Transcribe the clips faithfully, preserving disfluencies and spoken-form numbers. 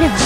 るわ。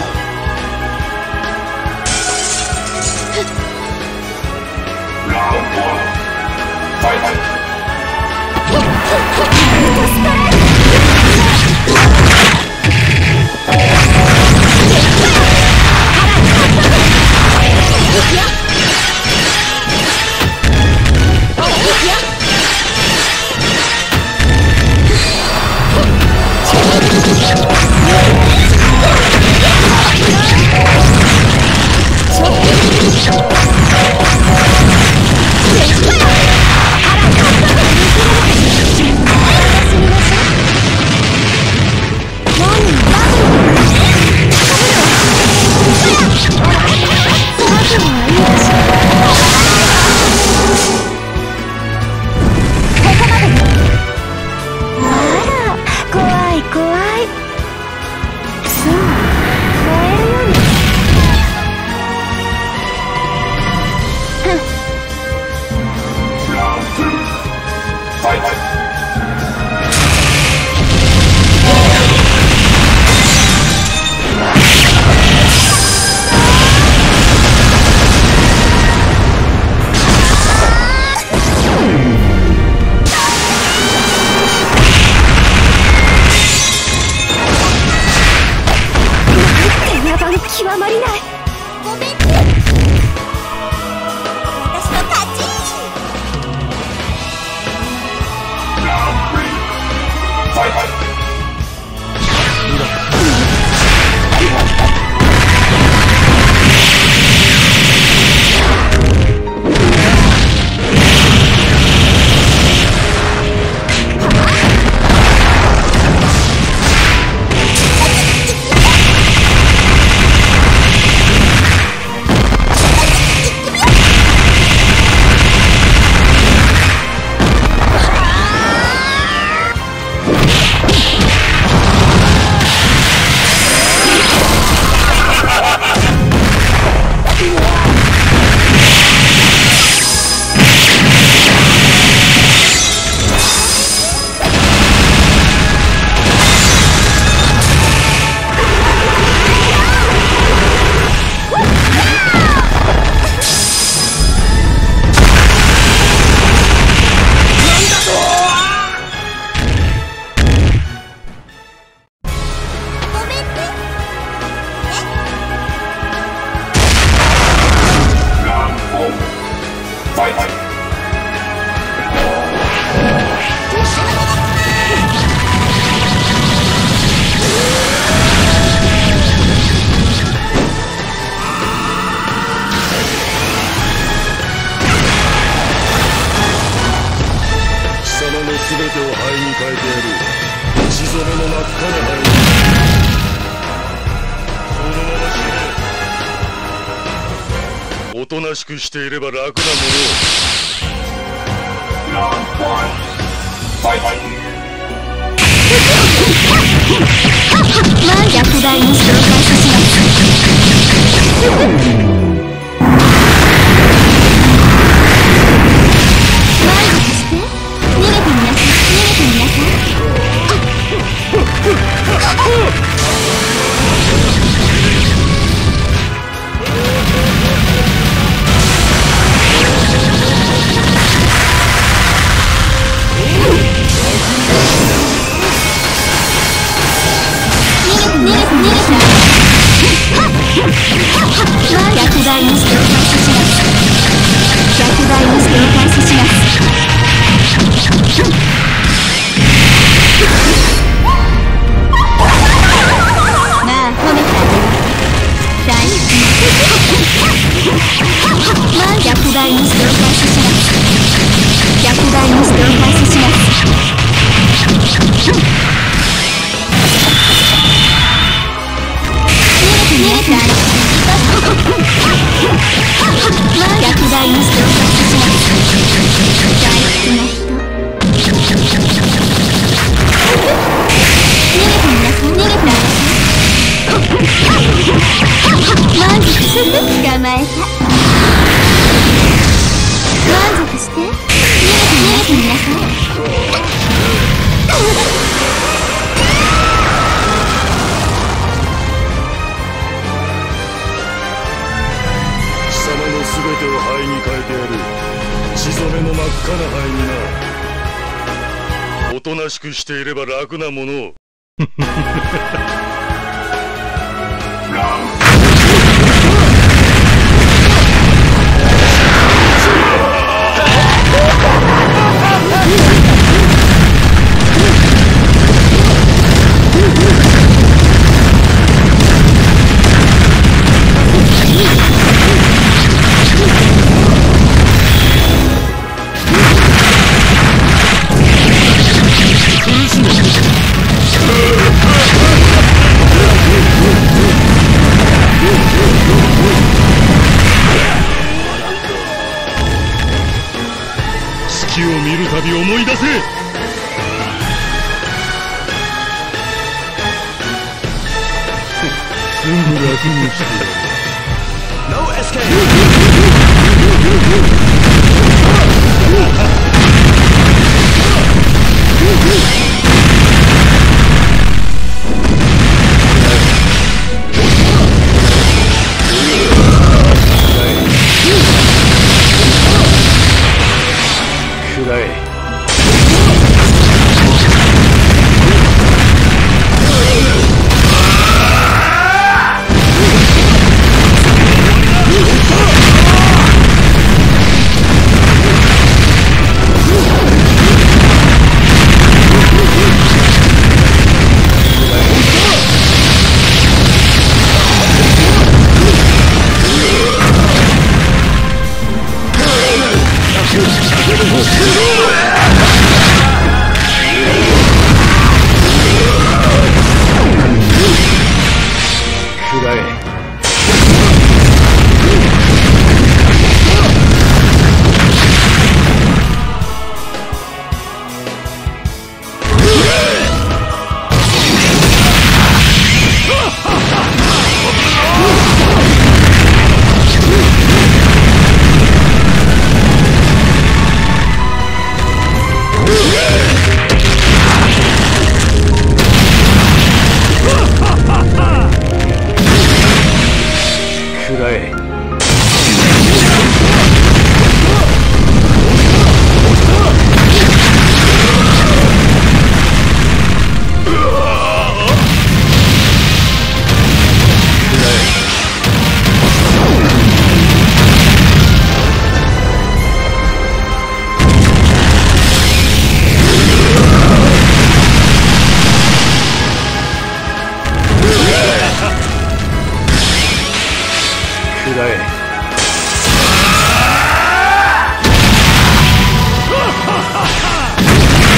おとなしくしていれば楽なものを。 まあ逆大に紹介します。逆大にしてお返しします。逆大にしてお返しします。まあ褒めてあげる。大好き。まあ逆大にしてお返しします。逆大にしてお返しします。見えてあげる。逆大にしてお返しします。大好きな人。逃げてみなさい。逃げてみなさい。満足して捕まえた。満足して逃げて逃げてみなさい。 全てを灰に変えてやる。血染めの真っ赤な灰にな。おとなしくしていれば楽なものを。月を見るたび思い出せ。すぐ楽にしてやる。No escape!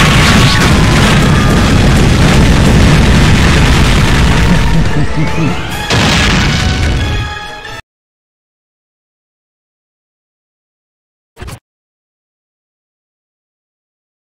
うん。